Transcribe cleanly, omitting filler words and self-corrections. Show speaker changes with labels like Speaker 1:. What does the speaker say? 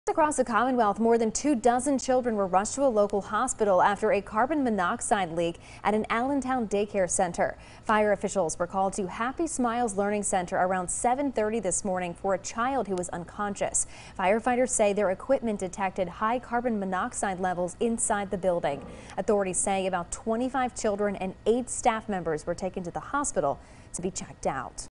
Speaker 1: Across the Commonwealth, more than 24 children were rushed to a local hospital after a carbon monoxide leak at an Allentown daycare center. Fire officials were called to Happy Smiles Learning Center around 7:30 this morning for a child who was unconscious. Firefighters say their equipment detected high carbon monoxide levels inside the building. Authorities say about 25 children and 8 staff members were taken to the hospital to be checked out.